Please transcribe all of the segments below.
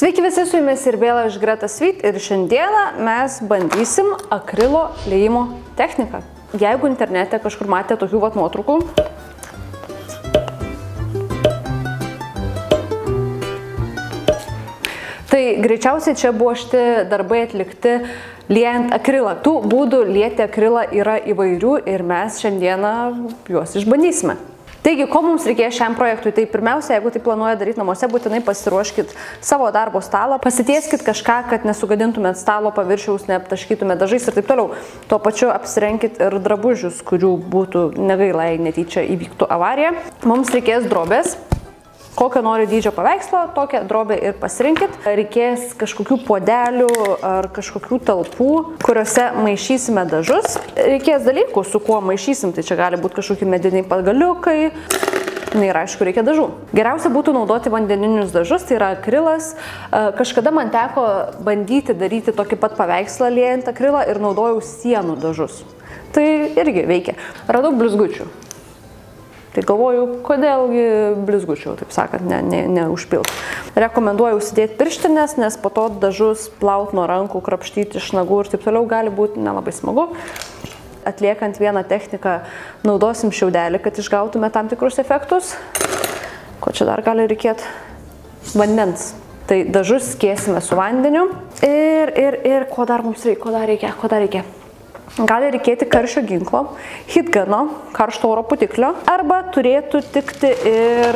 Sveiki visi, su jumis ir vėl aš Greta Svit ir šiandieną mes bandysim akrilo liejimo techniką. Jeigu internete kažkur matėte tokių nuotraukų, tai greičiausiai čia buvo šitie darbai atlikti liejant akrilą. Tų būdų lieti akrilą yra įvairių ir mes šiandieną juos išbandysime. Taigi, ko mums reikės šiam projektui? Tai pirmiausia, jeigu tai planuoja daryti namuose, būtinai pasiruoškit savo darbo stalą, pasitieskit kažką, kad nesugadintumėt stalo paviršiaus, neaptaškytumėt dažais ir taip toliau. Tuo pačiu apsirenkit ir drabužius, kurių būtų negaila, jei netyčia įvyktų avarija. Mums reikės drobės. Kokio nori dydžio paveikslo, tokią drobę ir pasirinkit. Reikės kažkokių puodelių ar kažkokių talpų, kuriuose maišysime dažus. Reikės dalykų, su kuo maišysim, tai čia gali būti kažkokie mediniai pagaliukai. Ir aišku, reikia dažų. Geriausia būtų naudoti vandeninius dažus, tai yra akrilas. Kažkada man teko bandyti daryti tokį pat paveikslą liejant akrilą ir naudojau sienų dažus. Tai irgi veikia. Radau blizgučių. Tai galvoju, kodėlgi blizgučiau, taip sakant, neužpilt. Rekomenduoju užsidėti pirštinės, nes po to dažus plaut nuo rankų, krapštyti iš nagų ir taip toliau gali būti nelabai smagu. Atliekant vieną techniką naudosim šiaudelį, kad išgautume tam tikrus efektus. Ko čia dar gali reikėti? Vandens. Tai dažus skiesime su vandeniu. Ir ko dar mums reikia? Ko dar reikia? Gali reikėti karščio ginklo, hitgano, karšto oro pūtiklio, arba turėtų tikti ir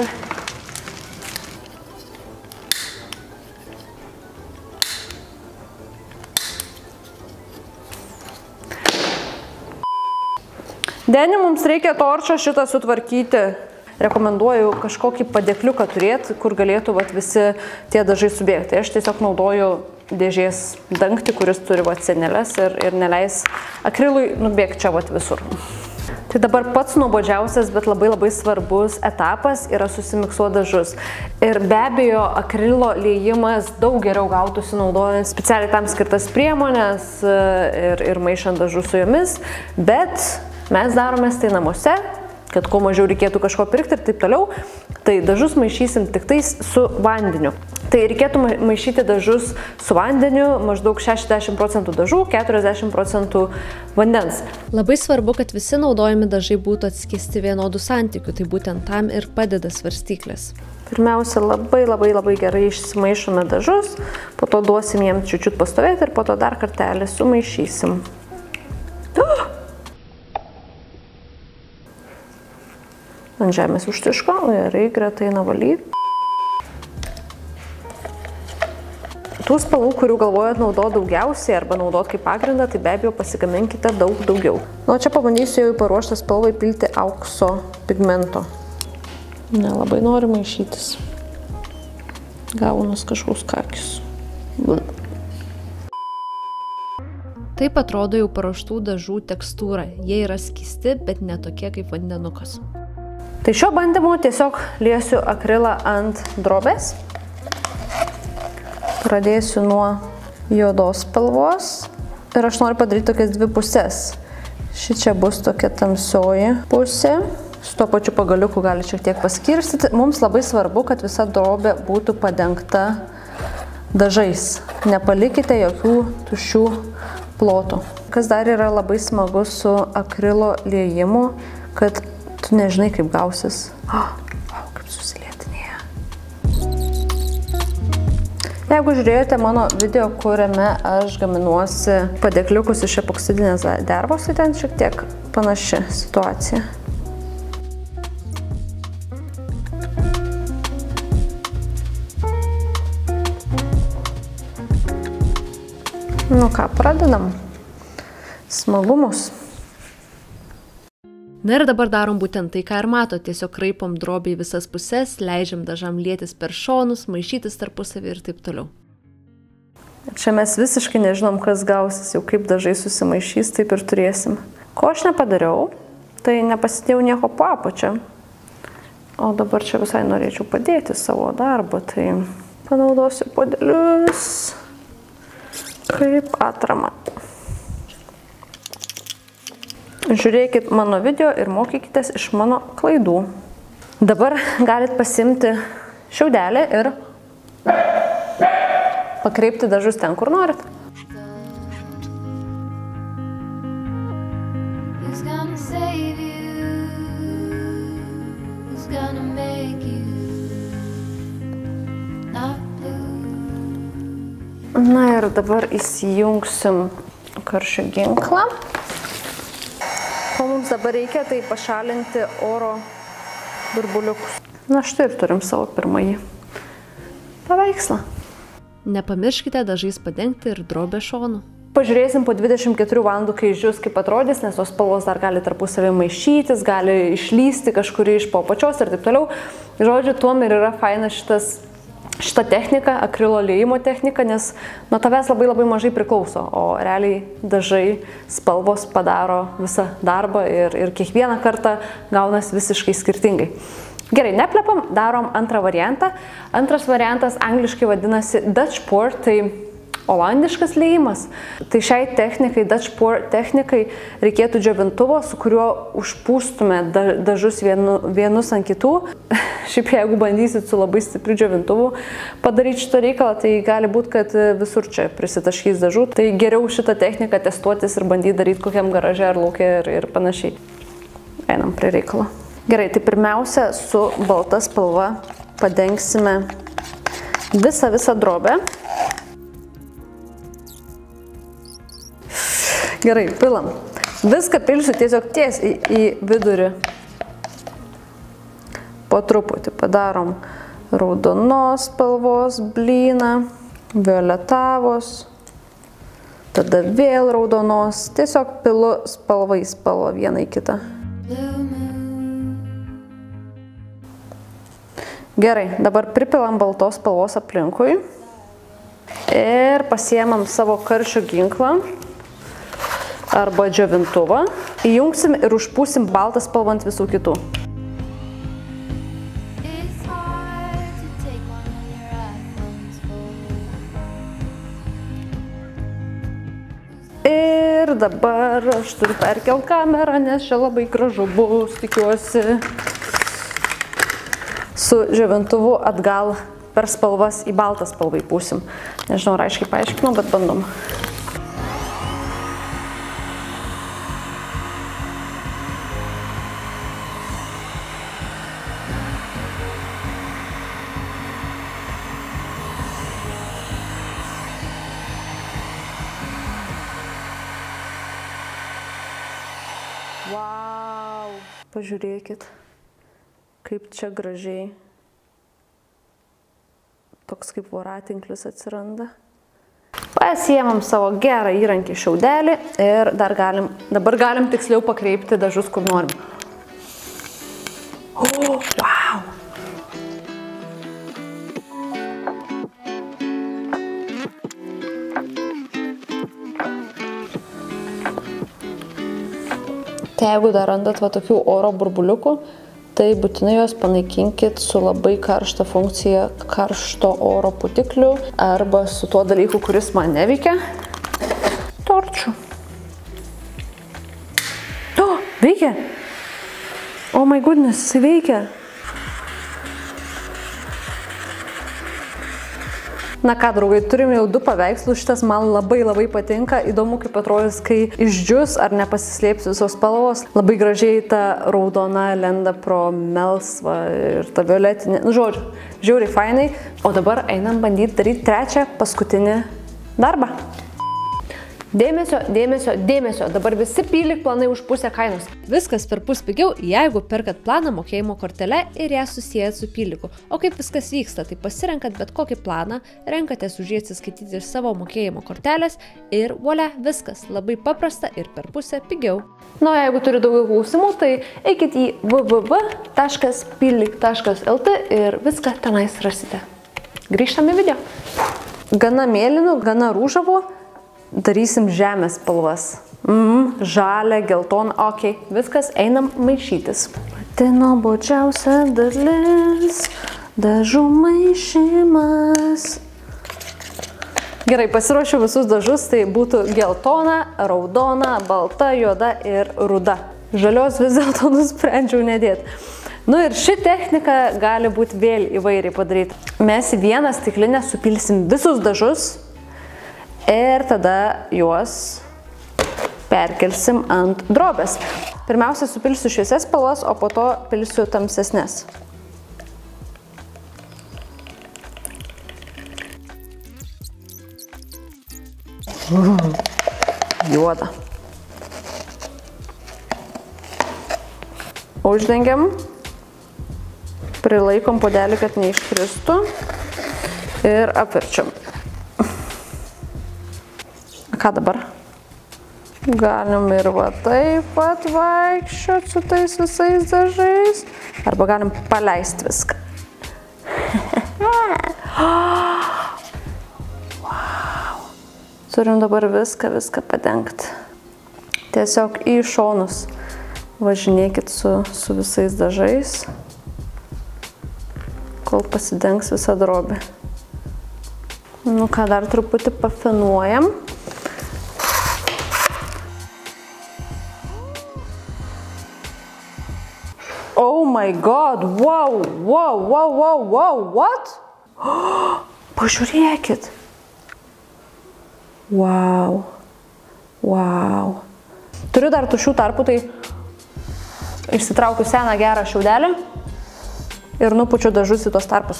Deni, mums reikia torčą šitą sutvarkyti. Rekomenduoju kažkokį padėkliuką turėti, kur galėtų visi tie dažai subėgti. Tai aš tiesiog naudoju dėžės dangtį, kuris turi sienelės ir neleis akrilui nubėgti čia visur. Tai dabar pats nuobodžiausias, bet labai svarbus etapas yra susimiksuoti dažus. Ir be abejo, akrilo liejimas daug geriau gautųsi naudojant specialiai tam skirtas priemonės ir maišant dažus su jomis, bet mes darome tai namuose, kad kuo mažiau reikėtų kažko pirkti ir taip toliau, tai dažus maišysim tik tais su vandeniu. Tai reikėtų maišyti dažus su vandeniu, maždaug 60% dažų, 40% vandens. Labai svarbu, kad visi naudojami dažai būtų atskiesti vienodų santykių, tai būtent tam ir padeda svarstyklės. Pirmiausia, labai gerai išsimaišome dažus, po to duosim jiems čiučiut pastovėti ir po to dar kartelį sumaišysim. Ant žemės užtiško, gerai, gretai navalyti. Tų spalvų, kurių galvojat naudoti daugiausiai arba naudoti kaip pagrindą, tai be abejo pasigaminkite daug daugiau. Nu, čia pabandysiu jau į paruoštą spalvą įpilti aukso pigmento. Nelabai noriu maišytis. Gaunas kažkoks kakis. Taip atrodo jau paruoštų dažų tekstūra. Jie yra skysti, bet ne tokie kaip vandenukas. Tai šio bandymu tiesiog liesiu akrilą ant drobės. Pradėsiu nuo juodos spalvos ir aš noriu padaryti tokias dvi pusės. Ši čia bus tokia tamsioji pusė. Su tuo pačiu pagaliuku gali šiek tiek paskirstyti. Mums labai svarbu, kad visa drobė būtų padengta dažais. Nepalikite jokių tuščių plotų. Kas dar yra labai smagu su akrilo liejimu, kad tu nežinai, kaip gausis. Kaip susilietinėja. Jeigu žiūrėjote mano video, kuriame aš gaminuosi padėkliukus iš epoksidinės dervos, tai ten šiek tiek panaši situacija. Nu ką, pradedam. Smagumus. Na ir dabar darom būtent tai, ką ir mato, tiesiog kraipom drobę į visas puses, leidžiam dažam lietis per šonus, maišytis tarpusavį ir taip toliau. Čia mes visiškai nežinom, kas gausis, jau kaip dažai susimaišys, taip ir turėsim. Ko aš nepadariau, tai nepasidėjau nieko po apačia. O dabar čia visai norėčiau padėti savo darbą, tai panaudosiu puodelius kaip atramą. Žiūrėkit mano video ir mokykitės iš mano klaidų. Dabar galit pasimti šiaudelį ir pakreipti dažus ten, kur norit. Who's gonna save you? Who's gonna make you not blue? Na ir dabar įsijungsim karščio ginklą. Ko mums dabar reikia, tai pašalinti oro burbuliukus. Na štai ir turim savo pirmąjį paveikslą. Nepamirškite dažais padengti ir drobę šonų. Pažiūrėsim po 24 valandų, kai išdžius, kaip atrodys, nes tos spalvos dar gali tarpusavį maišytis, gali išlysti kažkurį iš po apačios ir taip toliau. Žodžiu, tuom ir yra faina šita technika, akrilo liejimo technika, nes nuo tavęs labai mažai priklauso, o realiai dažai spalvos padaro visą darbą ir kiekvieną kartą gaunas visiškai skirtingai. Gerai, neplepam, darom antrą variantą. Antras variantas angliškai vadinasi Dutch pour, tai olandiškas liejimas. Tai šiai technikai, Dutch pour technikai, reikėtų džiovintuvo, su kuriuo užpūstume dažus vienus ant kitų. Šiaip jeigu bandysit su labai stipriu džiovintuvu padaryti šitą reikalą, tai gali būti, kad visur čia prisitaškys dažų. Tai geriau šitą techniką testuotis ir bandyti daryti kokiam garaže ar lauke ir panašiai. Einam prie reikalo. Gerai, tai pirmiausia su balta spalva padengsime visą drobę. Gerai, pilam. Viską pilsiu tiesiog tiesiai į vidurį. Po truputį padarom raudonos spalvos blyną, violetavos, tada vėl raudonos. Tiesiog pilu spalvą į spalvą vieną į kitą. Gerai, dabar pripilam baltos spalvos aplinkui ir pasiemam savo karščio ginklą arba džiovintuvą, įjungsim ir užpūsim baltą spalvą ant visų kitų. Ir dabar aš turiu perkelt kamerą, nes čia labai gražu bus, tikiuosi. Su džiovintuvu atgal per spalvas į baltą spalvą įpūsim. Nežinau, ar aiškiai paaiškinau, bet bandom. Vau! Pažiūrėkit, kaip čia gražiai toks kaip voratinklis atsiranda. Pasiemam savo gerą įrankį šiaudelį ir dabar galim tiksliau pakreipti dažus, kur norim. O, vau! Tai jeigu dar randat va tokių oro burbuliukų, tai būtinai juos panaikinkit su labai karšta funkcija karšto oro putikliu arba su tuo dalyku, kuris man neveikia. Torčiu. O, veikia! Oh my goodness, jis veikia! Na ką, draugai, turim jau 2 paveikslus, šitas man labai patinka, įdomu kaip atrodys, kai išdžius ar nepasislėps visos spalvos. Labai gražiai ta raudona lenda pro melsvą ir ta violetinė, nu žodžiu, žiauriai fainai. O dabar einam bandyti daryti trečią, paskutinį darbą. Dėmesio, dėmesio, dėmesio, dabar visi pylik planai užpusę kainos. Viskas perpus pigiau, jeigu perkat planą mokėjimo kortele ir ją susijęt su pyliku. O kaip viskas vyksta, tai pasirenkat bet kokį planą, renkatės už jį atsiskaityti iš savo mokėjimo kortelės ir volia, viskas labai paprasta ir perpusę pigiau. Na, jeigu turi daugiau klausimų, tai eikit į www.pylik.lt ir viską tenais rasite. Grįžtam į video. Gana mėlynų, gana rūžavo. Darysim žemės spalvas. Žalia, geltona, ok, viskas, einam maišytis. Tai nuobodžiausia dalis, dažų maišymas. Gerai, pasiruošiu visus dažus, tai būtų geltona, raudona, balta, juoda ir ruda. Žalios vis dėlto nusprendžiau nedėti. Nu ir ši technika gali būti vėl įvairiai padaryti. Mes į vieną stiklinę supilsim visus dažus ir tada juos perkelsim ant drobės. Pirmiausia, supilsiu šviesias spalvas, o po to pilsiu tamsesnes. Juoda. Uždengiam, prilaikom puodelį, kad neiškristų ir apverčiam. Ką dabar? Galim ir va taip pat vaikščioti su tais visais dažais, arba galim paleisti viską. Wow. Turim dabar viską padengti. Tiesiog į šonus važinėkit su visais dažais, kol pasidengs visą drobę. Nu ką, dar truputį pafinuojam. Oh my god, wow, what? Pažiūrėkit. Wow. Turiu dar tušių tarpų, tai išsitraukiu seną gerą šiaudelį ir nupučiu dažus į tos tarpus.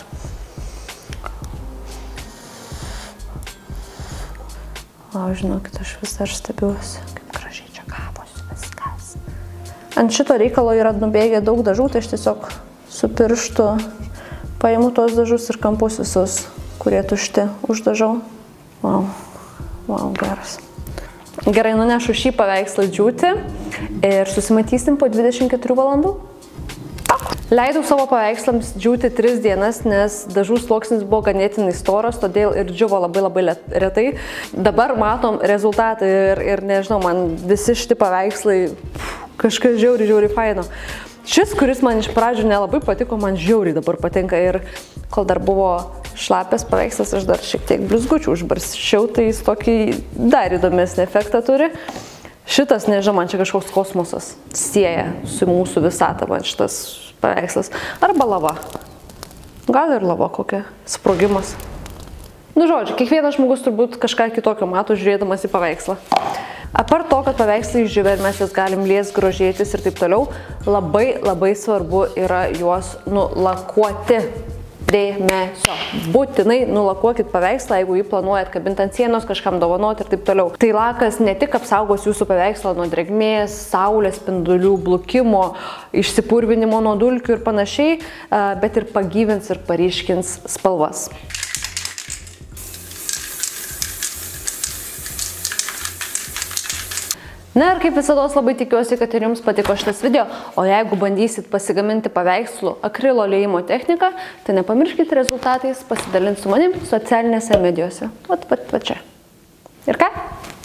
O, žinokit, aš vis dar stebiuosi, kaip gražiai čia gavosi viskas. Ant šito reikalo yra nubėgę daug dažų, tai aš tiesiog su pirštu paimu tos dažus ir kampus visus, kurie tušti, uždažau. Wow, geras. Gerai, nunešu šį paveikslą džiūti ir susimatysim po 24 valandų. Leidau savo paveikslams džiūti 3 dienas, nes dažų sluoksnis buvo ganėtinai storas, todėl ir džiuvo labai retai. Dabar matom rezultatą ir nežinau, man visi šitie paveikslai kažkas žiauriai faino. Šis, kuris man iš pradžių nelabai patiko, man žiauriai dabar patinka ir kol dar buvo šlapės paveikslas, aš dar šiek tiek blizgučių užbarščiau, tai jis tokį dar įdomesnį efektą turi. Šitas, nežinau, man čia kažkoks kosmosas sieja su mūsų visata, man šitas paveikslas. Arba lava. Gal ir lava kokia. Sprogimas. Nu, žodžiu, kiekvienas žmogus turbūt kažką kitokio mato, žiūrėdamas į paveikslą. Apart to, kad paveikslai išdžiūvę ir mes jas galim liest, grožėtis ir taip toliau, labai svarbu yra juos nulakuoti. Dėmesio. Būtinai nulakuokit paveikslą, jeigu jį planuojat kabinti ant sienos, kažkam dovanoti ir taip toliau. Tai lakas ne tik apsaugos jūsų paveikslą nuo drėgmės, saulės spindulių, blukimo, išsipurvinimo nuo dulkių ir panašiai, bet ir pagyvins ir paryškins spalvas. Na ir kaip visados labai tikiuosi, kad ir jums patiko šitas video, o jeigu bandysit pasigaminti paveikslų akrilo liejimo techniką, tai nepamirškite rezultatais pasidalinti su manim socialinėse medijose. Va čia. Ir ką?